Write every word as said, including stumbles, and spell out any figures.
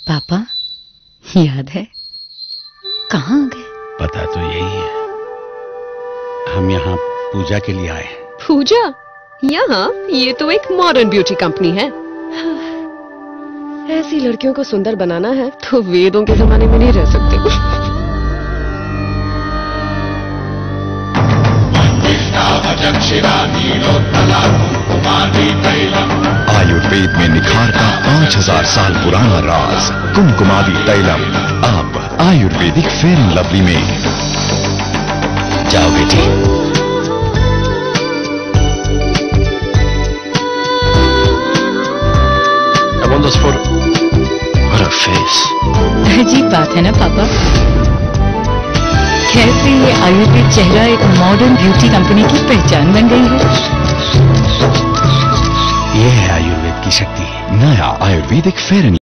पापा याद है कहाँ आ गए? पता तो यही है, हम यहाँ पूजा के लिए आए हैं। पूजा? यहाँ? ये तो एक मॉडर्न ब्यूटी कंपनी है। ऐसी लड़कियों को सुंदर बनाना है तो वेदों के जमाने में नहीं रह सकते। आयुर्वेद में निखार का पाँच हजार साल पुराना राज कुमकुमादी तैलम अब आयुर्वेदिक फेयर एंड लवली में। जाओ बेटी। I want this photo. What a face. अजीब बात है ना पापा, कैसे ये आयुर्वेद चेहरा एक मॉडर्न ब्यूटी कंपनी की पहचान बन गई है। ये है आयुर्वेद की शक्ति। नया आयुर्वेदिक फेयर एंड